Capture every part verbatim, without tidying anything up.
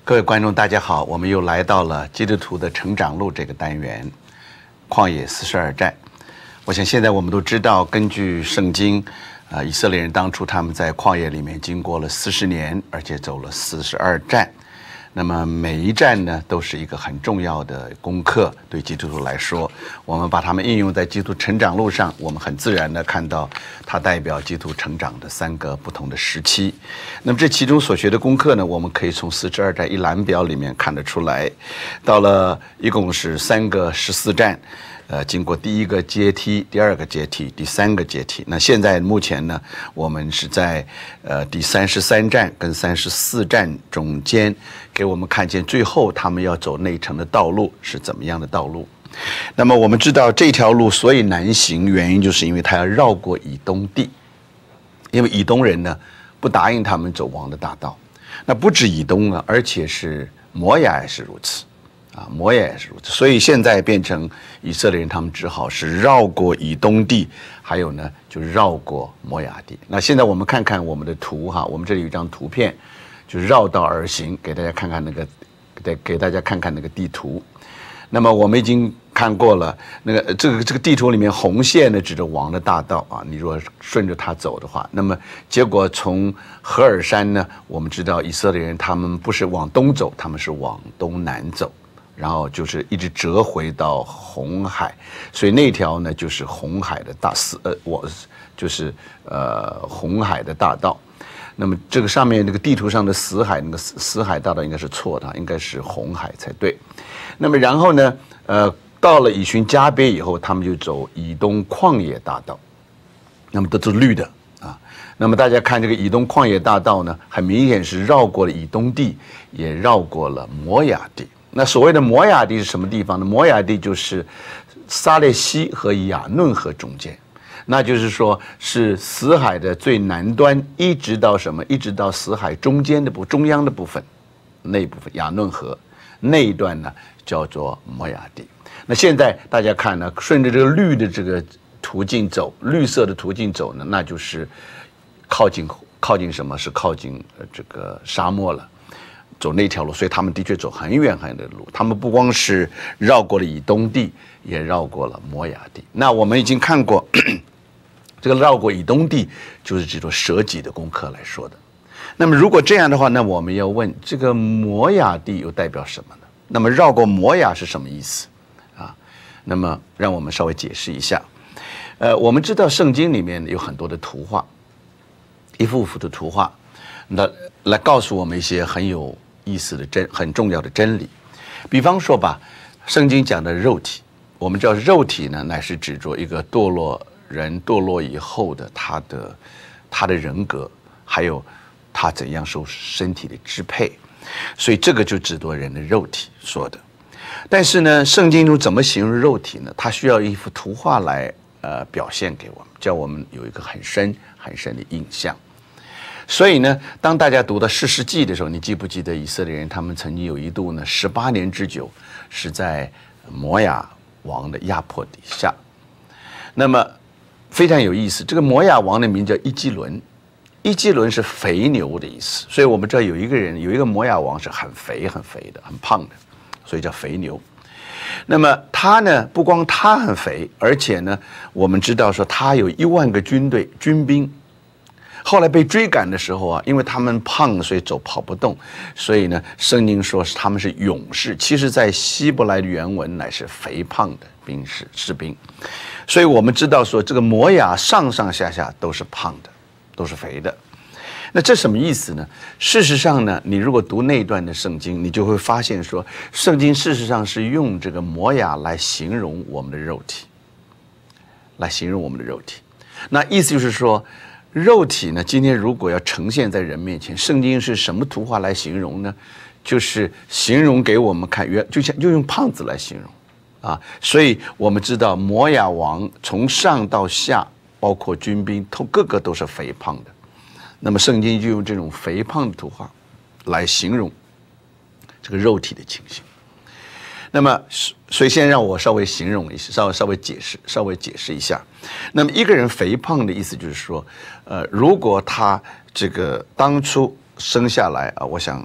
各位观众，大家好，我们又来到了基督徒的成长路这个单元，旷野四十二站。我想现在我们都知道，根据圣经，啊、呃，以色列人当初他们在旷野里面经过了四十年，而且走了四十二站。那么每一站呢，都是一个很重要的功课，对基督徒来说，我们把它们应用在基督成长路上，我们很自然的看到它代表基督徒成长的三个不同的时期。那么这其中所学的功课呢，我们可以从四十二站一览表里面看得出来。到了一共是三个十四站，呃，经过第一个阶梯、第二个阶梯、第三个阶梯。那现在目前呢，我们是在呃第三十三站跟三十四站中间，给我们看见最后他们要走内城的道路是怎么样的道路。那么我们知道这条路所以难行，原因就是因为他要绕过以东地，因为以东人呢不答应他们走王的大道。那不止以东啊，而且是摩亚也是如此。啊，摩亚也是如此，所以现在变成以色列人，他们只好是绕过以东地，还有呢，就绕过摩亚地。那现在我们看看我们的图哈，我们这里有一张图片，就是绕道而行，给大家看看那个，给给大家看看那个地图。那么我们已经看过了，那个这个这个地图里面红线呢指着王的大道啊，你如果顺着它走的话，那么结果从何尔山呢，我们知道以色列人他们不是往东走，他们是往东南走。然后就是一直折回到红海，所以那条呢就是红海的大死呃，我就是呃红海的大道。那么这个上面那个地图上的死海那个死死海大道应该是错的，应该是红海才对。那么然后呢，呃，到了以寻加别以后，他们就走以东旷野大道，那么都是绿的啊。那么大家看这个以东旷野大道呢，很明显是绕过了以东地，也绕过了摩亚地。那所谓的摩亚地是什么地方呢？摩亚地就是撒勒西和亚嫩河中间，那就是说是死海的最南端，一直到什么？一直到死海中间的部中央的部分，那一部分亚嫩河那一段呢叫做摩亚地。那现在大家看呢，顺着这个绿的这个途径走，绿色的途径走呢，那就是靠近靠近什么？是靠近这个沙漠了。走那条路，所以他们的确走很远很远的路。他们不光是绕过了以东地，也绕过了摩亚地。那我们已经看过，这个绕过以东地就是这种舍己的功课来说的。那么如果这样的话，那我们要问，这个摩亚地又代表什么呢？那么绕过摩亚是什么意思啊？那么让我们稍微解释一下。呃，我们知道圣经里面有很多的图画，一幅幅的图画，那来告诉我们一些很有意思的真很重要的真理。比方说吧，圣经讲的肉体，我们知道肉体呢乃是指着一个堕落人堕落以后的他的他的人格，还有他怎样受身体的支配，所以这个就指着人的肉体说的。但是呢，圣经中怎么形容肉体呢？它需要一幅图画来呃表现给我们，叫我们有一个很深很深的印象。所以呢，当大家读到士师记的时候，你记不记得以色列人他们曾经有一度呢，十八年之久是在摩亚王的压迫底下。那么非常有意思，这个摩亚王的名叫伊基伦，伊基伦是肥牛的意思，所以我们知道有一个人有一个摩亚王是很肥很肥的，很胖的，所以叫肥牛。那么他呢，不光他很肥，而且呢，我们知道说他有一万个军队军兵。后来被追赶的时候啊，因为他们胖，所以走跑不动，所以呢，圣经说是他们是勇士。其实，在希伯来的原文乃是肥胖的兵士士兵，所以我们知道说这个摩亚上上下下都是胖的，都是肥的。那这什么意思呢？事实上呢，你如果读那段的圣经，你就会发现说，圣经事实上是用这个摩亚来形容我们的肉体，来形容我们的肉体。那意思就是说，肉体呢，今天如果要呈现在人面前，圣经是什么图画来形容呢？就是形容给我们看，原就像就用胖子来形容啊。所以我们知道摩亚王从上到下，包括军兵，都个个都是肥胖的。那么圣经就用这种肥胖的图画来形容这个肉体的情形。那么，所以先让我稍微形容一下，稍微稍微解释，稍微解释一下。那么一个人肥胖的意思就是说，呃，如果他这个当初生下来啊，我想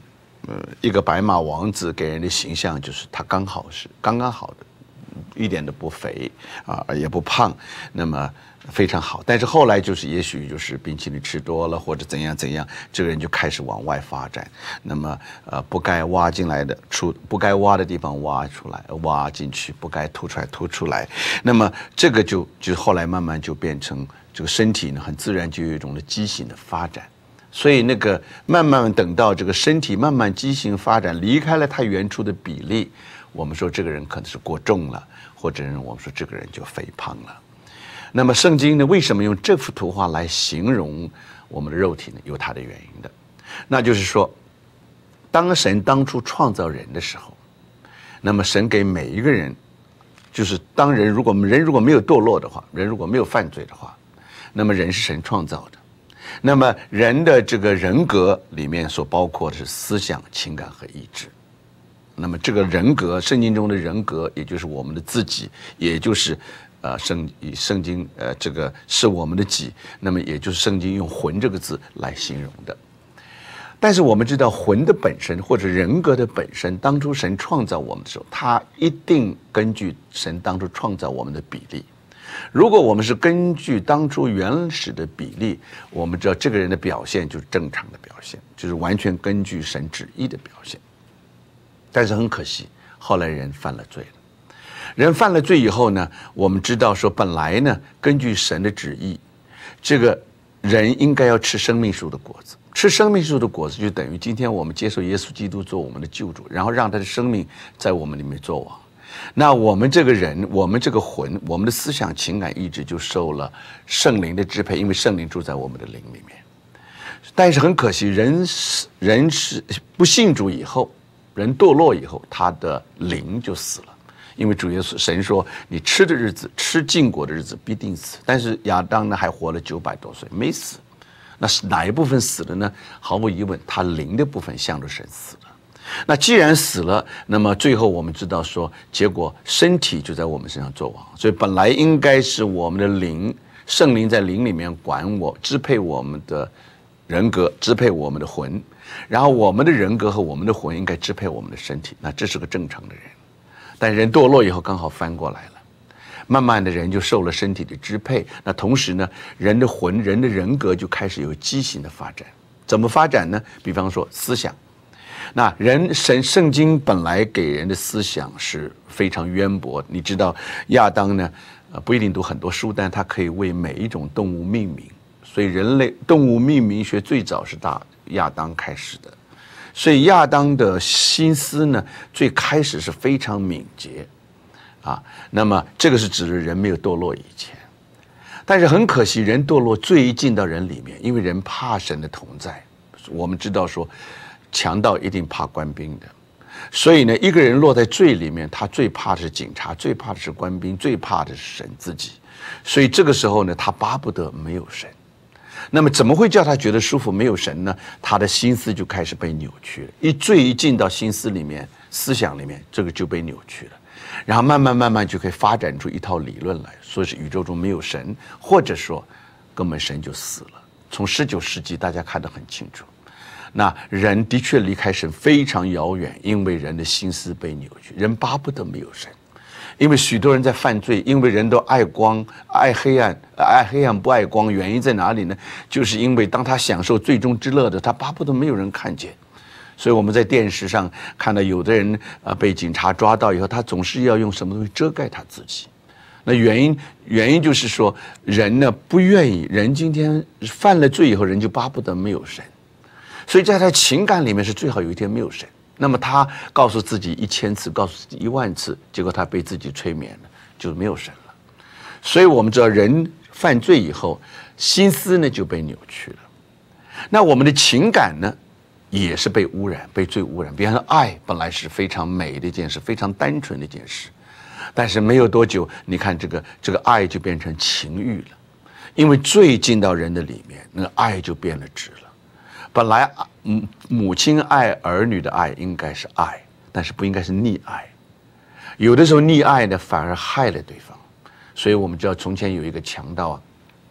呃，一个白马王子给人的形象就是他刚好是刚刚好的，一点都不肥啊，也不胖，那么非常好。但是后来就是也许就是冰淇淋吃多了或者怎样怎样，这个人就开始往外发展。那么呃，不该挖进来的出，不该挖的地方挖出来，挖进去，不该凸出来凸出来。那么这个就就后来慢慢就变成这个身体呢，很自然就有一种的畸形的发展。所以那个慢慢等到这个身体慢慢畸形发展，离开了它原初的比例，我们说这个人可能是过重了，或者我们说这个人就肥胖了。那么圣经呢，为什么用这幅图画来形容我们的肉体呢？有它的原因的。那就是说，当神当初创造人的时候，那么神给每一个人，就是当人如果人如果没有堕落的话，人如果没有犯罪的话，那么人是神创造的。那么人的这个人格里面所包括的是思想、情感和意志。那么这个人格，圣经中的人格，也就是我们的自己，也就是呃圣以圣经呃这个是我们的己，那么也就是圣经用魂这个字来形容的。但是我们知道魂的本身或者人格的本身，当初神创造我们的时候，他一定根据神当初创造我们的比例。如果我们是根据当初原始的比例，我们知道这个人的表现就是正常的表现，就是完全根据神旨意的表现。但是很可惜，后来人犯了罪了。人犯了罪以后呢，我们知道说，本来呢，根据神的旨意，这个人应该要吃生命树的果子。吃生命树的果子，就等于今天我们接受耶稣基督做我们的救主，然后让他的生命在我们里面作王。那我们这个人，我们这个魂，我们的思想、情感、意志就受了圣灵的支配，因为圣灵住在我们的灵里面。但是很可惜，人人是不信主以后，人堕落以后，他的灵就死了。因为主耶稣神说，你吃的日子，吃禁果的日子必定死。但是亚当呢，还活了九百多岁，没死。那是哪一部分死了呢？毫无疑问，他灵的部分向着神死了。那既然死了，那么最后我们知道说，结果身体就在我们身上作王。所以本来应该是我们的灵，圣灵在灵里面管我，支配我们的人格，支配我们的魂，然后我们的人格和我们的魂应该支配我们的身体。那这是个正常的人，但人堕落以后刚好翻过来了，慢慢的人就受了身体的支配。那同时呢，人的魂、人的人格就开始有畸形的发展。怎么发展呢？比方说思想。那人神圣经本来给人的思想是非常渊博，你知道亚当呢，呃不一定读很多书，但他可以为每一种动物命名，所以人类动物命名学最早是大亚当开始的，所以亚当的心思呢，最开始是非常敏捷，啊，那么这个是指的人没有堕落以前，但是很可惜，人堕落罪一进到人里面，因为人怕神的同在，我们知道说。强盗一定怕官兵的，所以呢，一个人落在罪里面，他最怕的是警察，最怕的是官兵，最怕的是神自己。所以这个时候呢，他巴不得没有神。那么怎么会叫他觉得舒服？没有神呢？他的心思就开始被扭曲了。一罪一进到心思里面、思想里面，这个就被扭曲了。然后慢慢慢慢就可以发展出一套理论来，说是宇宙中没有神，或者说根本神就死了。从十九世纪大家看得很清楚。那人的确离开神非常遥远，因为人的心思被扭曲，人巴不得没有神，因为许多人在犯罪，因为人都爱光爱黑暗，爱黑暗不爱光，原因在哪里呢？就是因为当他享受最终之乐的，他巴不得没有人看见。所以我们在电视上看到有的人啊被警察抓到以后，他总是要用什么东西遮盖他自己。那原因原因就是说，人呢不愿意，人今天犯了罪以后，人就巴不得没有神。所以在他情感里面是最好有一天没有神，那么他告诉自己一千次，告诉自己一万次，结果他被自己催眠了，就没有神了。所以我们知道人犯罪以后，心思呢就被扭曲了。那我们的情感呢，也是被污染，被罪污染。比方说爱本来是非常美的一件事，非常单纯的一件事，但是没有多久，你看这个这个爱就变成情欲了，因为罪进到人的里面，那个爱就变了质了。本来母母亲爱儿女的爱应该是爱，但是不应该是溺爱。有的时候溺爱呢，反而害了对方。所以我们知道从前有一个强盗啊，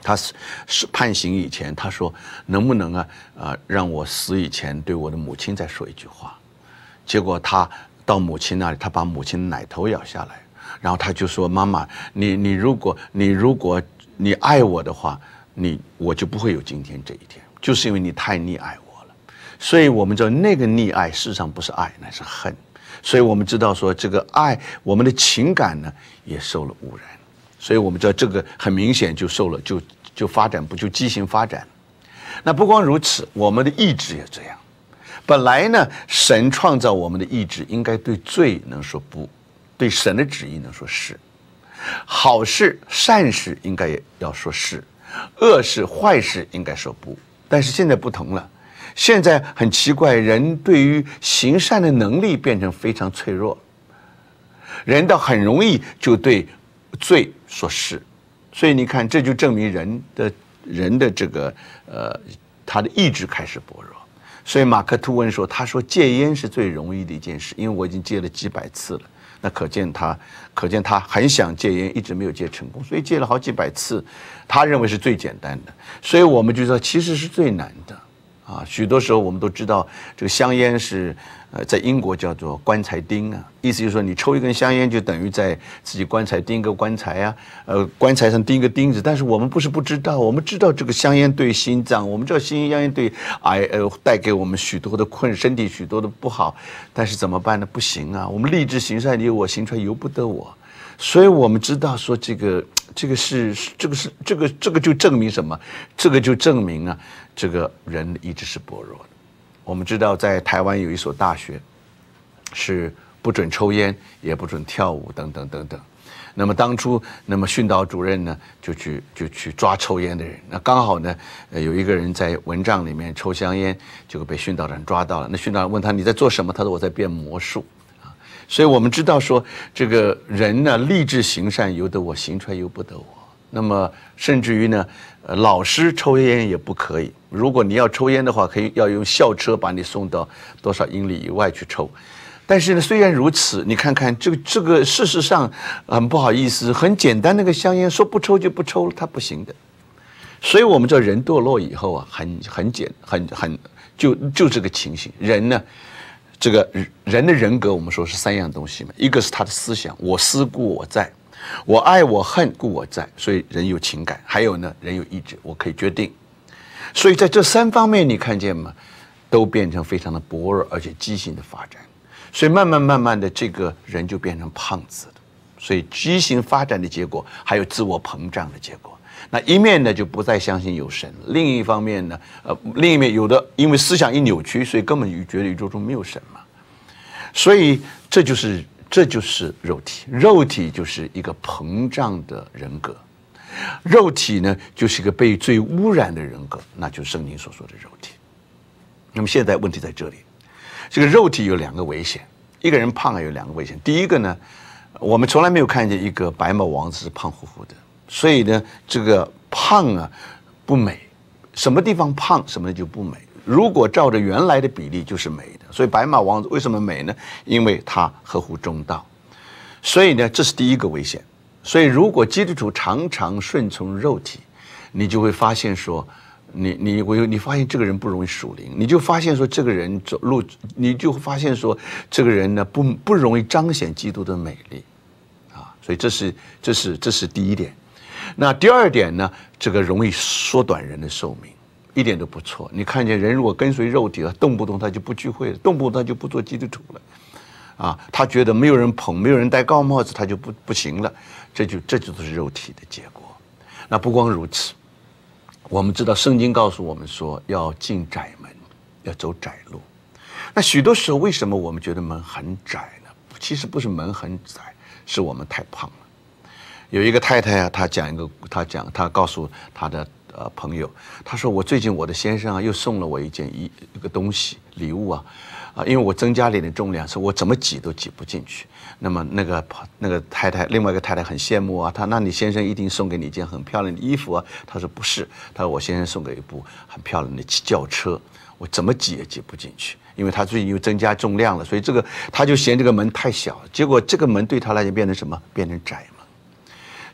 他是是判刑以前，他说能不能啊啊、呃、让我死以前对我的母亲再说一句话。结果他到母亲那里，他把母亲的奶头咬下来，然后他就说：“妈妈，你你如果你如果你爱我的话，你我就不会有今天这一天，就是因为你太溺爱我了。”所以我们知道那个溺爱事实上不是爱，那是恨。所以我们知道说这个爱，我们的情感呢也受了污染。所以我们知道这个很明显就受了就就发展不就畸形发展。那不光如此，我们的意志也这样。本来呢，神创造我们的意志应该对罪能说不，对神的旨意能说是。好事善事应该也要说是，恶事坏事应该说不。但是现在不同了，现在很奇怪，人对于行善的能力变成非常脆弱，人倒很容易就对罪说是。所以你看，这就证明人的人的这个呃他的意志开始薄弱。所以马克吐温说，他说戒烟是最容易的一件事，因为我已经戒了几百次了。那可见他可见他很想戒烟，一直没有戒成功，所以戒了好几百次，他认为是最简单的。所以我们就知道其实是最难的啊。许多时候我们都知道，这个香烟是呃在英国叫做棺材钉啊，意思就是说你抽一根香烟就等于在自己棺材钉一个棺材啊，呃棺材上钉一个钉子。但是我们不是不知道，我们知道这个香烟对心脏，我们知道香烟对癌呃带给我们许多的困身体许多的不好，但是怎么办呢？不行啊，我们立志行善由我，行出来由不得我。所以我们知道说这个这个是这个是这个这个就证明什么？这个就证明啊，这个人的意志是薄弱的。我们知道在台湾有一所大学是不准抽烟，也不准跳舞等等等等。那么当初，那么训导主任呢就去就去抓抽烟的人。那刚好呢，呃，有一个人在蚊帐里面抽香烟，结果被训导长抓到了。那训导长问他你在做什么？他说我在变魔术。啊，所以我们知道说，这个人呢立志行善由得我，行出来由不得我。那么甚至于呢，呃，老师抽烟也不可以。如果你要抽烟的话，可以要用校车把你送到多少英里以外去抽。但是呢，虽然如此，你看看这个这个，事实上很不好意思，很简单，那个香烟说不抽就不抽了，它不行的。所以我们知道人堕落以后啊，很很简很很就就这个情形。人呢，这个人的人格，我们说是三样东西嘛，一个是他的思想，我思故我在。我爱我恨故我在，所以人有情感。还有呢，人有意志，我可以决定。所以在这三方面，你看见吗？都变成非常的薄弱，而且畸形的发展。所以慢慢慢慢的，这个人就变成胖子了。所以畸形发展的结果，还有自我膨胀的结果。那一面呢，就不再相信有神；另一方面呢，呃，另一面有的因为思想一扭曲，所以根本就觉得宇宙中没有神嘛。所以这就是。这就是肉体，肉体就是一个膨胀的人格，肉体呢就是一个被罪污染的人格，那就是圣经所说的肉体。那么现在问题在这里，这个肉体有两个危险，一个人胖啊有两个危险。第一个呢，我们从来没有看见一个白马王子是胖乎乎的，所以呢，这个胖啊不美，什么地方胖什么就不美。如果照着原来的比例就是美的，所以白马王子为什么美呢？因为它合乎中道。所以呢，这是第一个危险。所以如果基督徒常常顺从肉体，你就会发现说，你你我你发现这个人不容易属灵，你就发现说这个人走路，你就发现说这个人呢不不容易彰显基督的美丽，啊，所以这是这是这是第一点。那第二点呢，这个容易缩短人的寿命。一点都不错。你看见人如果跟随肉体了，动不动他就不聚会了，动不动他就不做基督徒了，啊，他觉得没有人捧，没有人戴高帽子，他就不不行了。这就这就是肉体的结果。那不光如此，我们知道圣经告诉我们说要进窄门，要走窄路。那许多时候为什么我们觉得门很窄呢？其实不是门很窄，是我们太胖了。有一个太太啊，她讲一个，她讲，她告诉她的。呃，朋友，他说我最近我的先生啊又送了我一件一一个东西礼物啊，啊，因为我增加了一点重量，所以我怎么挤都挤不进去。那么那个那个太太，另外一个太太很羡慕啊，她那你先生一定送给你一件很漂亮的衣服啊？他说不是，他说我先生送给一部很漂亮的轿车，我怎么挤也挤不进去，因为他最近又增加重量了，所以这个他就嫌这个门太小，结果这个门对他来讲变成什么？变成窄门。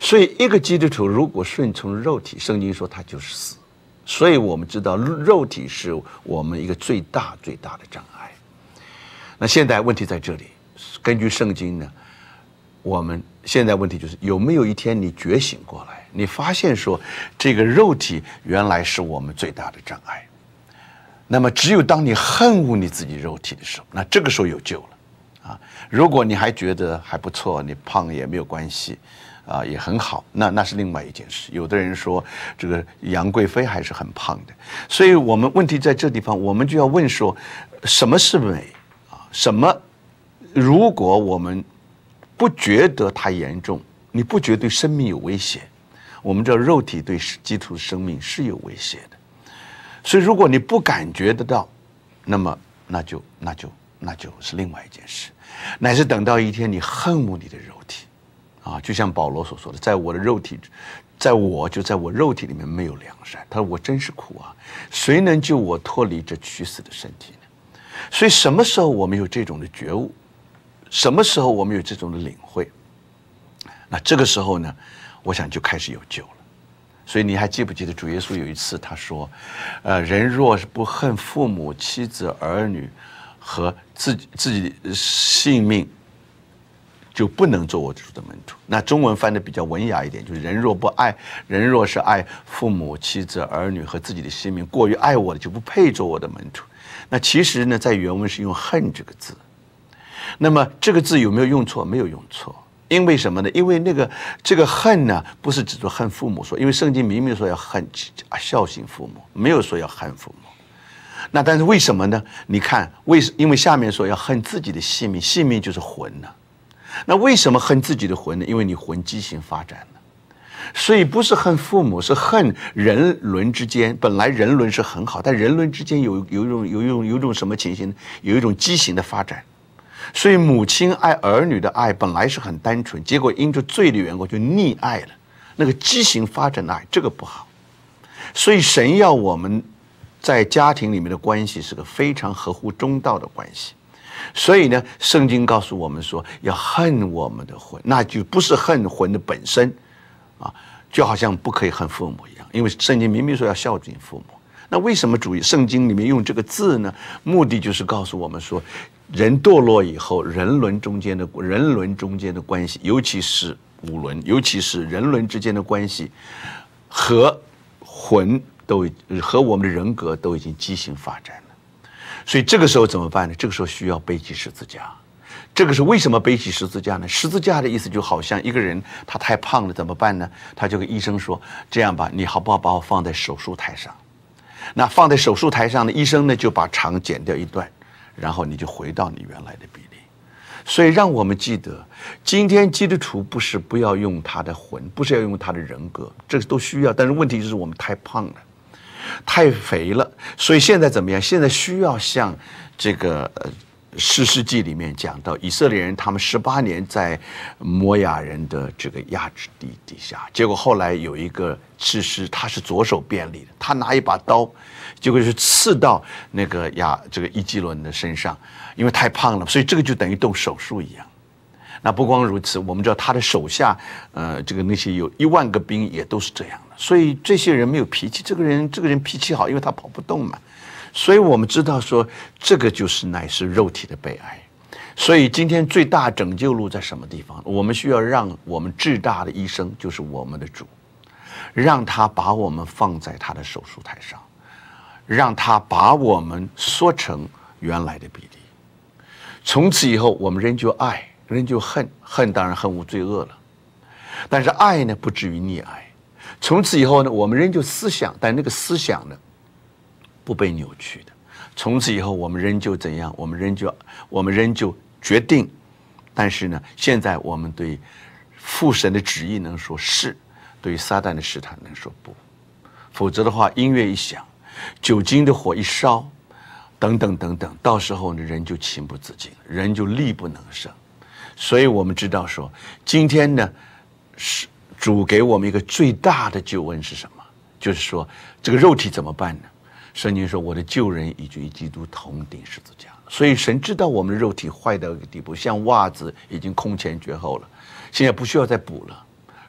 所以一个基督徒如果顺从肉体，圣经说他就是死。所以我们知道肉体是我们一个最大最大的障碍。那现在问题在这里，根据圣经呢，我们现在问题就是有没有一天你觉醒过来，你发现说这个肉体原来是我们最大的障碍。那么只有当你恨恶你自己肉体的时候，那这个时候有救了啊！如果你还觉得还不错，你胖也没有关系啊，也很好，那那是另外一件事。有的人说这个杨贵妃还是很胖的，所以我们问题在这地方，我们就要问说，什么是美啊？什么？如果我们不觉得它严重，你不觉得对生命有威胁，我们知道肉体对基督徒生命是有威胁的。所以如果你不感觉得到，那么那就那就那就是另外一件事，乃是等到一天你恨恶你的肉体啊，就像保罗所说的，在我的肉体，在我就在我肉体里面没有良善。他说我真是苦啊，谁能救我脱离这屈死的身体呢？所以什么时候我们有这种的觉悟，什么时候我们有这种的领会，那这个时候呢，我想就开始有救了。所以你还记不记得主耶稣有一次他说，呃，人若是不恨父母、妻子、儿女和自己自己的性命，就不能做我主的门徒。那中文翻的比较文雅一点，就是人若不爱，人若是爱父母、妻子、儿女和自己的性命过于爱我的，就不配做我的门徒。那其实呢，在原文是用恨这个字。那么这个字有没有用错？没有用错。因为什么呢？因为那个这个恨呢，不是只说恨父母说，因为圣经明明说要恨孝敬父母，没有说要恨父母。那但是为什么呢？你看，为因为下面说要恨自己的性命，性命就是魂呢。那为什么恨自己的魂呢？因为你魂畸形发展了，所以不是恨父母，是恨人伦之间。本来人伦是很好，但人伦之间有有一种有一种有一种什么情形？有一种畸形的发展。所以母亲爱儿女的爱本来是很单纯，结果因着罪的缘故就溺爱了，那个畸形发展的爱，这个不好。所以神要我们在家庭里面的关系是个非常合乎中道的关系。所以呢，圣经告诉我们说要恨我们的魂，那就不是恨魂的本身啊，就好像不可以恨父母一样，因为圣经明明说要孝敬父母。那为什么主义圣经里面用这个字呢？目的就是告诉我们说，人堕落以后，人伦中间的人伦中间的关系，尤其是五伦，尤其是人伦之间的关系，和魂都和我们的人格都已经畸形发展了。所以这个时候怎么办呢？这个时候需要背起十字架。这个是为什么背起十字架呢？十字架的意思就好像一个人他太胖了怎么办呢？他就跟医生说，这样吧，你好不好把我放在手术台上？那放在手术台上的医生呢，就把肠剪掉一段，然后你就回到你原来的比例。所以让我们记得，今天基督徒不是不要用他的魂，不是要用他的人格，这个都需要。但是问题就是我们太胖了，太肥了。所以现在怎么样？现在需要像这个呃士师记里面讲到，以色列人他们十八年在摩亚人的这个压制地底下，结果后来有一个士师，他是左手便利的，他拿一把刀，结果是刺到那个亚这个伊基伦的身上，因为太胖了，所以这个就等于动手术一样。那不光如此，我们知道他的手下，呃，这个那些有一万个兵也都是这样的，所以这些人没有脾气，这个人这个人脾气好，因为他跑不动嘛。所以我们知道说，这个就是乃是肉体的悲哀。所以今天最大拯救路在什么地方？我们需要让我们至大的医生，就是我们的主，让他把我们放在他的手术台上，让他把我们缩成原来的比例。从此以后，我们人就爱，人就恨，恨当然恨无罪恶了，但是爱呢，不至于溺爱。从此以后呢，我们人就思想，但那个思想呢，不被扭曲的。从此以后，我们人就怎样？我们人就我们人就决定。但是呢，现在我们对父神的旨意能说是，对于撒旦的试探能说不。否则的话，音乐一响，酒精的火一烧，等等等等，到时候呢，人就情不自禁，人就力不能胜。所以我们知道说，今天呢，是主给我们一个最大的救恩是什么？就是说，这个肉体怎么办呢？圣经说，我的救人已经与基督同钉十字架。所以神知道我们的肉体坏到一个地步，像袜子已经空前绝后了，现在不需要再补了。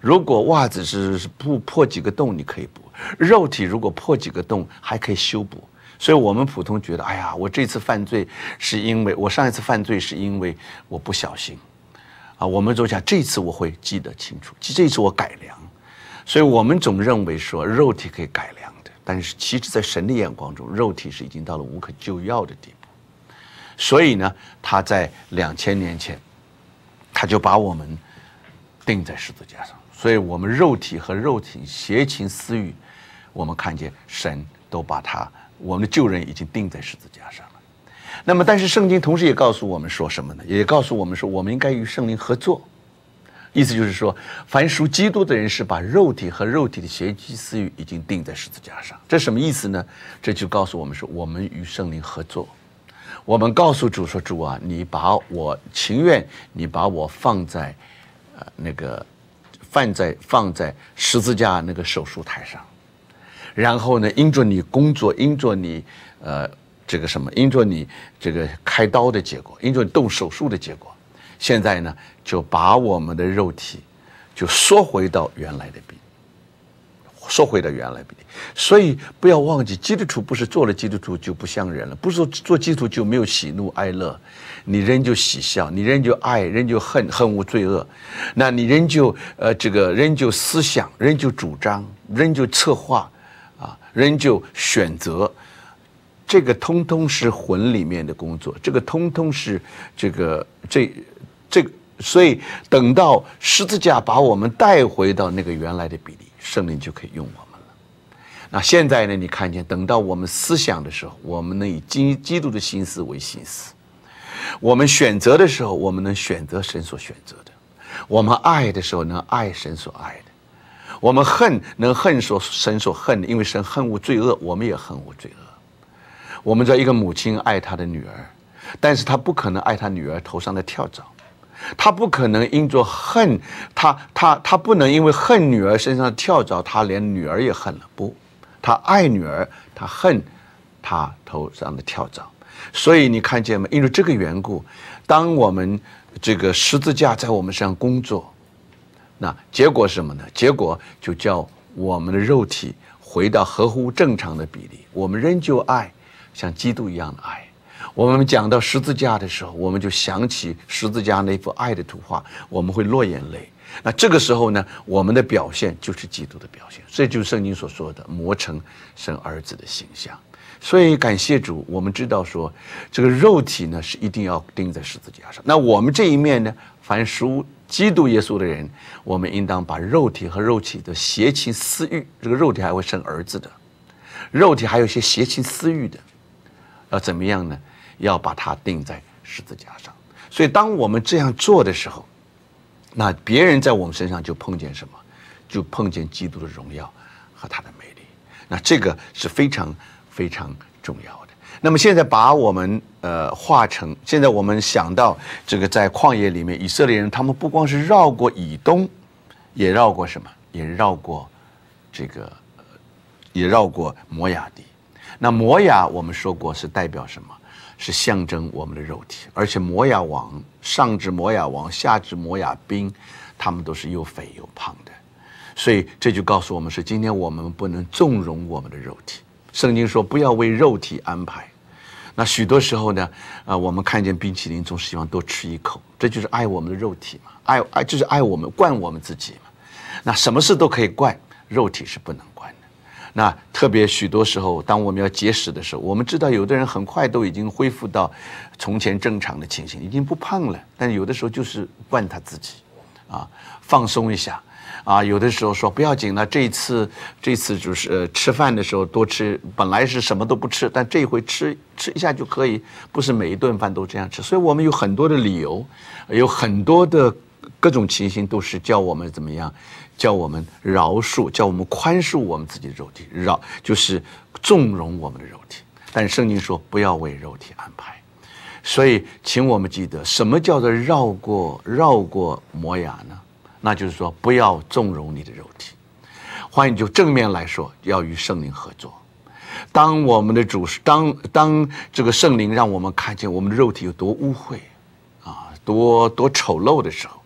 如果袜子是是破破几个洞，你可以补；肉体如果破几个洞，还可以修补。所以我们普通觉得，哎呀，我这次犯罪是因为我上一次犯罪是因为我不小心，啊，我们总想这次我会记得清楚，这次我改良。所以我们总认为说肉体可以改良的，但是其实在神的眼光中，肉体是已经到了无可救药的地步。所以呢，他在两千年前，他就把我们钉在十字架上。所以我们肉体和肉体邪情私欲，我们看见神都把他我们的旧人已经钉在十字架上了。那么，但是圣经同时也告诉我们说什么呢？也告诉我们说，我们应该与圣灵合作。意思就是说，凡属基督的人是把肉体和肉体的邪气私欲已经钉在十字架上。这什么意思呢？这就告诉我们说，我们与圣灵合作。我们告诉主说：“主啊，你把我情愿你把我放在呃那个放在放在十字架那个手术台上，然后呢，因着你工作，因着你呃这个什么，因着你这个开刀的结果，因着你动手术的结果。”现在呢，就把我们的肉体就缩回到原来的比例，缩回到原来比例。所以不要忘记，基督徒不是做了基督徒就不像人了，不是说做基督徒就没有喜怒哀乐，你仍旧喜笑，你仍旧爱，仍旧恨，恨无罪恶。那你仍旧呃这个仍旧思想，仍旧主张，仍旧策划啊，仍旧选择。这个通通是魂里面的工作，这个通通是这个这。这个，所以等到十字架把我们带回到那个原来的比例，圣灵就可以用我们了。那现在呢？你看见，等到我们思想的时候，我们能以基基督的心思为心思；我们选择的时候，我们能选择神所选择的；我们爱的时候，能爱神所爱的；我们恨能恨所神所恨的，因为神恨无罪恶，我们也恨无罪恶。我们知道，一个母亲爱她的女儿，但是她不可能爱她女儿头上的跳蚤。他不可能因着恨，他他他不能因为恨女儿身上的跳蚤，他连女儿也恨了。不，他爱女儿，他恨他头上的跳蚤。所以你看见吗？因为这个缘故，当我们这个十字架在我们身上工作，那结果是什么呢？结果就叫我们的肉体回到合乎正常的比例，我们仍旧爱，像基督一样的爱。我们讲到十字架的时候，我们就想起十字架那幅爱的图画，我们会落眼泪。那这个时候呢，我们的表现就是基督的表现，这就是圣经所说的磨成神儿子的形象。所以感谢主，我们知道说这个肉体呢是一定要钉在十字架上。那我们这一面呢，凡属基督耶稣的人，我们应当把肉体和肉体的邪情私欲，这个肉体还会生儿子的，肉体还有一些邪情私欲的，要怎么样呢？要把它钉在十字架上。所以当我们这样做的时候，那别人在我们身上就碰见什么？就碰见基督的荣耀和他的美丽。那这个是非常非常重要的。那么现在把我们呃化成，现在我们想到这个在旷野里面，以色列人他们不光是绕过以东，也绕过什么？也绕过这个，呃、也绕过摩亚地。那摩亚我们说过是代表什么？是象征我们的肉体，而且摩亚王上至摩亚王，下至摩亚兵，他们都是又肥又胖的，所以这就告诉我们是今天我们不能纵容我们的肉体。圣经说不要为肉体安排。那许多时候呢，呃，我们看见冰淇淋总是希望多吃一口，这就是爱我们的肉体嘛，爱爱就是爱我们，惯我们自己嘛。那什么事都可以惯，肉体是不能惯的。那特别许多时候，当我们要节食的时候，我们知道有的人很快都已经恢复到从前正常的情形，已经不胖了，但是有的时候就是惯他自己，啊，放松一下，啊，有的时候说不要紧了，这一次这次就是呃吃饭的时候多吃，本来是什么都不吃，但这一回吃吃一下就可以，不是每一顿饭都这样吃，所以我们有很多的理由，有很多的各种情形都是叫我们怎么样。叫我们饶恕，叫我们宽恕我们自己的肉体，饶就是纵容我们的肉体。但是圣经说不要为肉体安排，所以请我们记得，什么叫做绕过绕过摩亚呢？那就是说不要纵容你的肉体。换句正面来说，要与圣灵合作。当我们的主当当这个圣灵让我们看见我们的肉体有多污秽啊，多多丑陋的时候。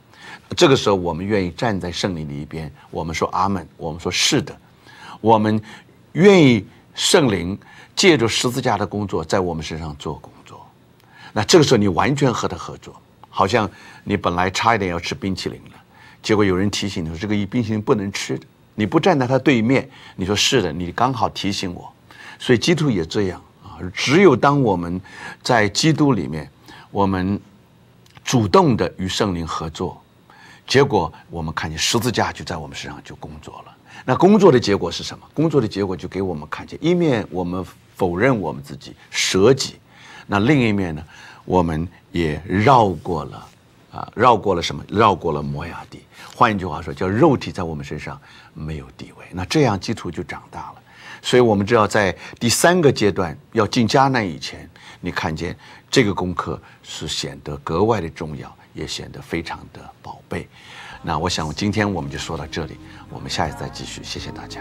这个时候我们愿意站在圣灵的一边，我们说阿们，我们说是的，我们愿意圣灵借着十字架的工作在我们身上做工作。那这个时候你完全和他合作，好像你本来差一点要吃冰淇淋了，结果有人提醒你说这个冰淇淋不能吃的，你不站在他对面，你说是的，你刚好提醒我。所以基督也这样啊，只有当我们在基督里面，我们主动的与圣灵合作，结果我们看见十字架就在我们身上就工作了。那工作的结果是什么？工作的结果就给我们看见，一面我们否认我们自己，舍己，那另一面呢，我们也绕过了啊，绕过了什么？绕过了摩崖地。换一句话说，叫肉体在我们身上没有地位。那这样基督就长大了。所以我们知道，在第三个阶段要进迦南以前，你看见这个功课是显得格外的重要，也显得非常的宝贝。那我想今天我们就说到这里，我们下一次再继续。谢谢大家。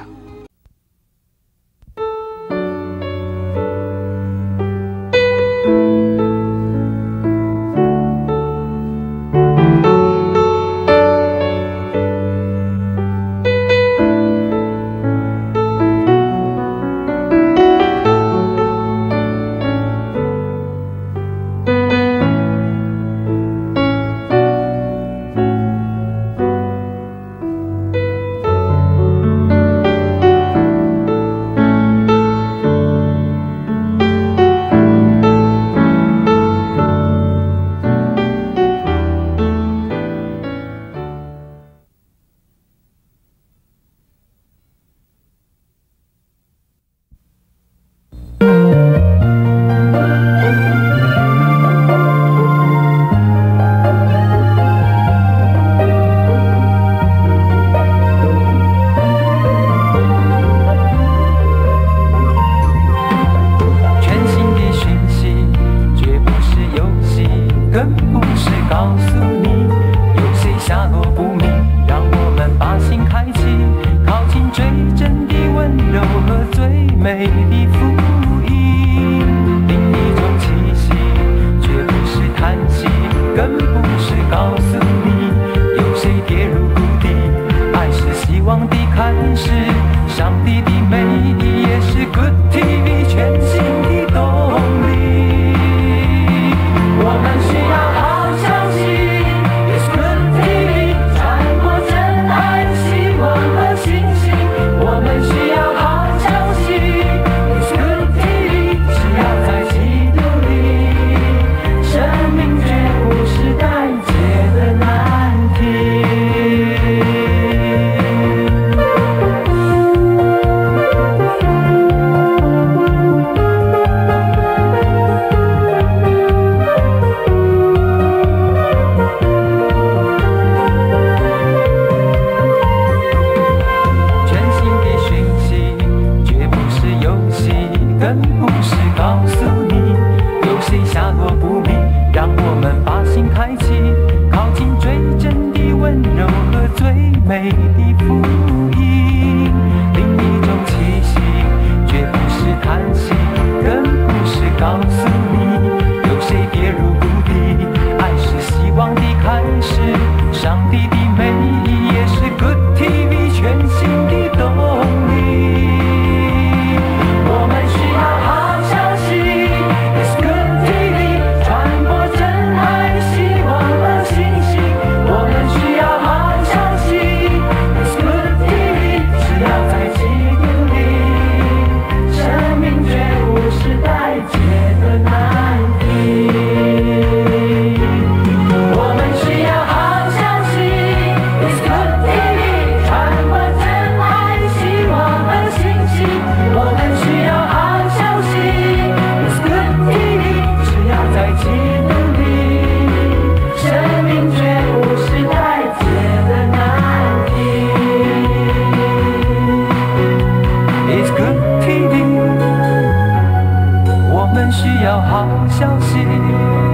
需要好消息。